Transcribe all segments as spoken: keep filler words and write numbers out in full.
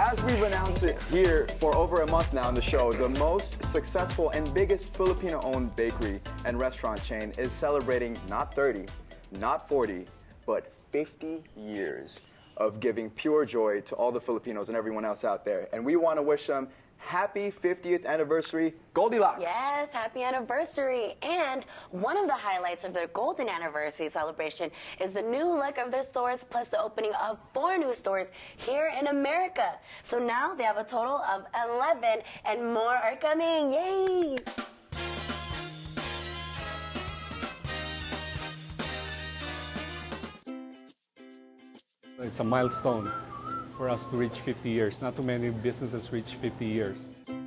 As we've announced it here for over a month now on the show, the most successful and biggest Filipino-owned bakery and restaurant chain is celebrating not thirty, not forty, but fifty years of giving pure joy to all the Filipinos and everyone else out there. And we want to wish them happy fiftieth anniversary, Goldilocks. Yes, happy anniversary. And one of the highlights of their golden anniversary celebration is the new look of their stores, plus the opening of four new stores here in America. So now they have a total of eleven, and more are coming. Yay! It's a milestone for us to reach fifty years. Not too many businesses reach fifty years.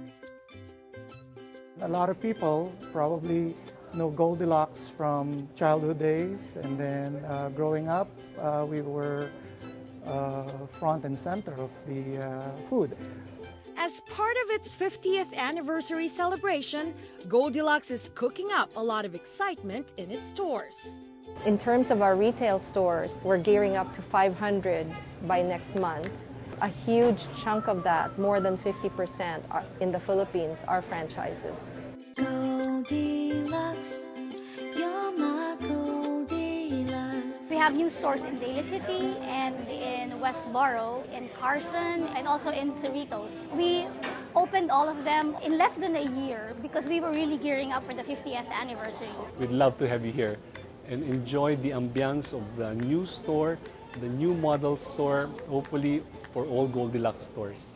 A lot of people probably know Goldilocks from childhood days, and then uh, growing up, uh, we were uh, front and center of the uh, food. As part of its fiftieth anniversary celebration, Goldilocks is cooking up a lot of excitement in its stores. In terms of our retail stores, we're gearing up to five hundred by next month. A huge chunk of that, more than fifty percent are, in the Philippines, are franchises. Goldilocks, you're my Goldilocks. We have new stores in Daly City and in Westboro, in Carson, and also in Cerritos. We opened all of them in less than a year because we were really gearing up for the fiftieth anniversary. We'd love to have you here and enjoy the ambiance of the new store, the new model store, hopefully for all Goldilocks stores.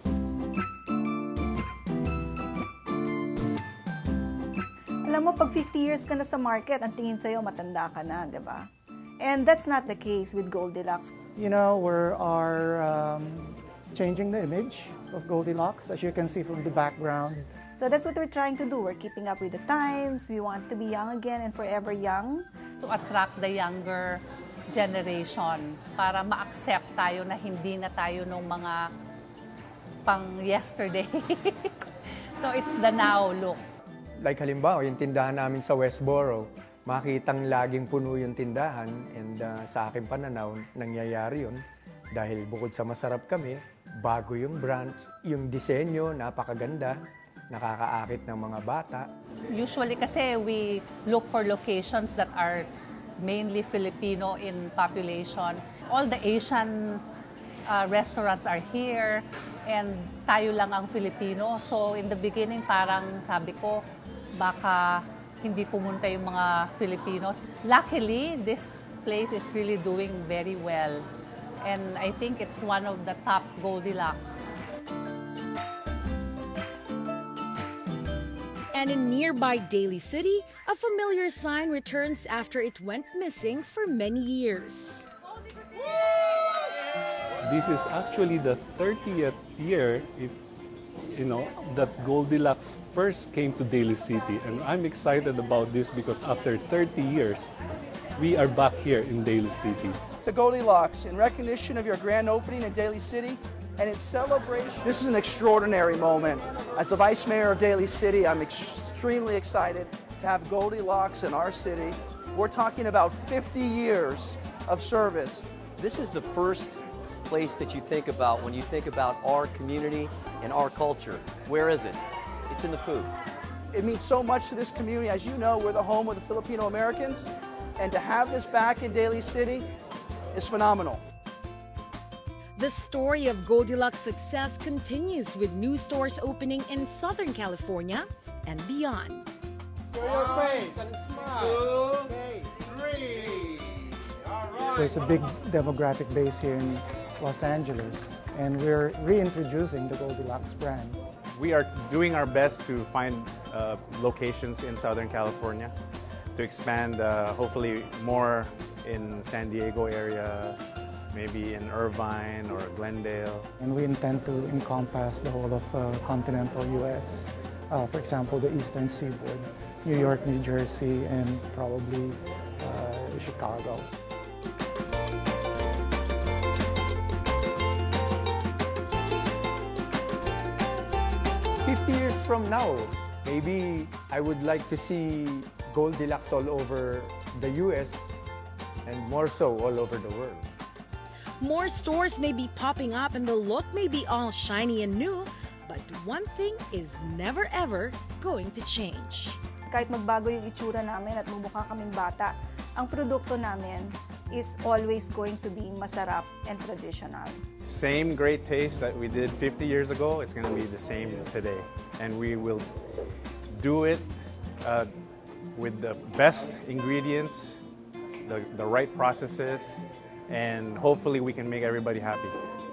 Alam mo, pag fifty years ka na sa market, ang tingin sa'yo, matanda ka na, di ba? And that's not the case with Goldilocks. You know, we are um, changing the image of Goldilocks, as you can see from the background. So that's what we're trying to do. We're keeping up with the times. We want to be young again and forever young. To attract the younger generation para ma-accept tayo na hindi na tayo nung mga pang yesterday. So it's the now look. Like halimbawa, yung tindahan namin sa Westboro, makitang laging puno yung tindahan, and uh, sa aking pananaw, nangyayari yun dahil bukod sa masarap kami, bago yung brand, yung disenyo, napakaganda, nakakaakit ng mga bata. Usually kasi we look for locations that are mainly Filipino in population. All the Asian uh, restaurants are here and tayo lang ang Filipino. So in the beginning parang sabi ko baka hindi pumunta yung mga Filipinos. Luckily, this place is really doing very well. And I think it's one of the top Goldilocks. And in nearby Daly City, a familiar sign returns after it went missing for many years. This is actually the thirtieth year, if you know, that Goldilocks first came to Daly City. And I'm excited about this because after thirty years, we are back here in Daly City. To Goldilocks, in recognition of your grand opening in Daly City, and in celebration. This is an extraordinary moment. As the Vice Mayor of Daly City, I'm extremely excited to have Goldilocks in our city. We're talking about fifty years of service. This is the first place that you think about when you think about our community and our culture. Where is it? It's in the food. It means so much to this community. As you know, we're the home of the Filipino Americans, and to have this back in Daly City is phenomenal. The story of Goldilocks' success continues with new stores opening in Southern California and beyond. Show your face and smile. Two, three. All right. There's a big demographic base here in Los Angeles, and we're reintroducing the Goldilocks brand. We are doing our best to find uh, locations in Southern California to expand, uh, hopefully more in San Diego area, maybe in Irvine or Glendale. And we intend to encompass the whole of uh, continental U S, uh, for example, the Eastern Seaboard, New York, New Jersey, and probably uh, Chicago. fifty years from now, maybe I would like to see Goldilocks all over the U S and more so all over the world. More stores may be popping up and the look may be all shiny and new, but one thing is never ever going to change. Kahit magbago yung itsura namin at mumukha kaming bata, ang produkto namin is always going to be masarap and traditional. Same great taste that we did fifty years ago, it's going to be the same today. And we will do it uh, with the best ingredients, the, the right processes, and hopefully we can make everybody happy.